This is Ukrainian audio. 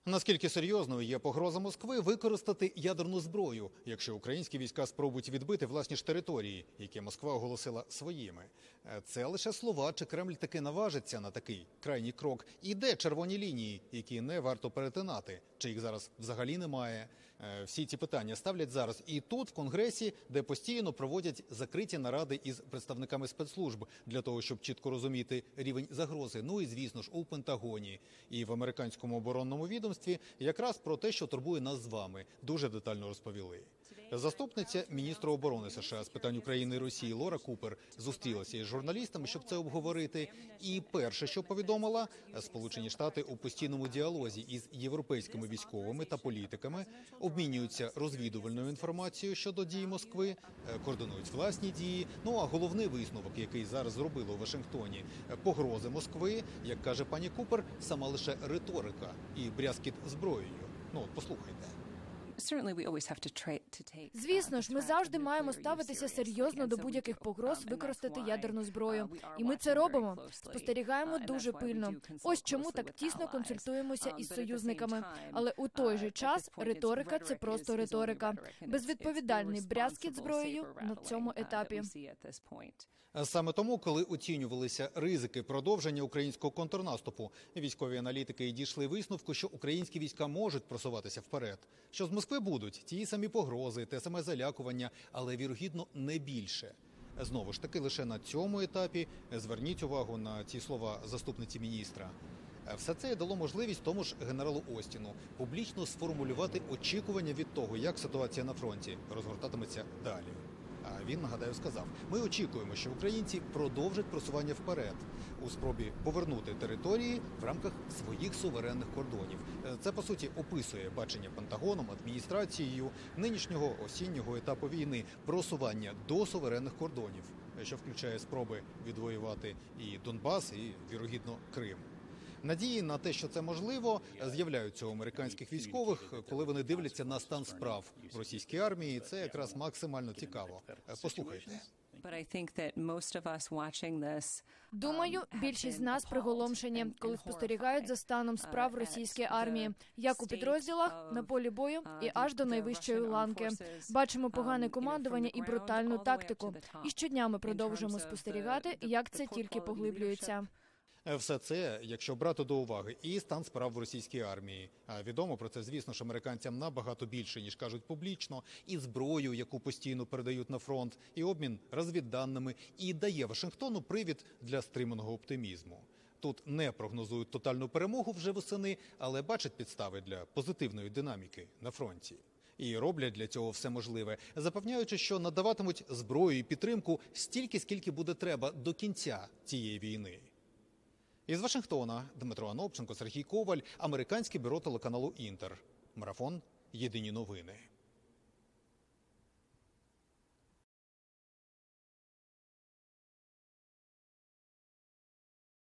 Наскільки серйозною є погроза Москви використати ядерну зброю, якщо українські війська спробують відбити власні ж території, які Москва оголосила своїми? Це лише слова, чи Кремль таки наважиться на такий крайній крок? І де червоні лінії, які не варто перетинати? Чи їх зараз взагалі немає? Всі ці питання ставлять зараз і тут, в Конгресі, де постійно проводять закриті наради із представниками спецслужб для того, щоб чітко розуміти рівень загрози. Ну і, звісно ж, у Пентагоні і в американському оборонному відомстві якраз про те, що турбує нас з вами, дуже детально розповіли. Заступниця міністра оборони США з питань України і Росії Лора Купер зустрілася із журналістами, щоб це обговорити. І перше, що повідомила, Сполучені Штати у постійному діалозі із європейськими військовими та політиками обмінюються розвідувальною інформацією щодо дій Москви, координують власні дії. Ну а головний висновок, який зараз зробили у Вашингтоні, погрози Москви, як каже пані Купер, сама лише риторика і брязкіт зброєю. Ну, послухайте. Звісно ж, ми завжди маємо ставитися серйозно до будь-яких погроз використати ядерну зброю. І ми це робимо. Спостерігаємо дуже пильно. Ось чому так тісно консультуємося із союзниками. Але у той же час риторика – це просто риторика. Безвідповідальний брязкіт зброєю на цьому етапі. Саме тому, коли оцінювалися ризики продовження українського контрнаступу, військові аналітики і дійшли висновку, що українські війська можуть просуватися вперед. Що з Москви будуть ті самі погрози, те саме залякування, але, вірогідно, не більше. Знову ж таки, лише на цьому етапі зверніть увагу на ці слова заступниці міністра. Все це дало можливість тому ж генералу Остіну публічно сформулювати очікування від того, як ситуація на фронті розгортатиметься далі. А він, нагадаю, сказав, ми очікуємо, що українці продовжать просування вперед у спробі повернути території в рамках своїх суверенних кордонів. Це, по суті, описує бачення Пентагоном, адміністрацією нинішнього осіннього етапу війни – просування до суверенних кордонів, що включає спроби відвоювати і Донбас, і, вірогідно, Крим. Надії на те, що це можливо, з'являються у американських військових, коли вони дивляться на стан справ в російській армії. Це якраз максимально цікаво. Послухайте. Думаю, більшість з нас приголомшені, коли спостерігають за станом справ російської армії, як у підрозділах, на полі бою і аж до найвищої ланки. Бачимо погане командування і брутальну тактику. І щодня ми продовжуємо спостерігати, як це тільки поглиблюється. Все це, якщо брати до уваги і стан справ в російській армії, а відомо про це, звісно ж, американцям набагато більше, ніж кажуть публічно, і зброю, яку постійно передають на фронт, і обмін розвідданими, і дає Вашингтону привід для стриманого оптимізму. Тут не прогнозують тотальну перемогу вже восени, але бачать підстави для позитивної динаміки на фронті. І роблять для цього все можливе, запевняючи, що надаватимуть зброю і підтримку стільки, скільки буде треба до кінця цієї війни. Із Вашингтона Дмитро Анопченко, Сергій Коваль, американське бюро телеканалу «Інтер». Марафон. Єдині новини.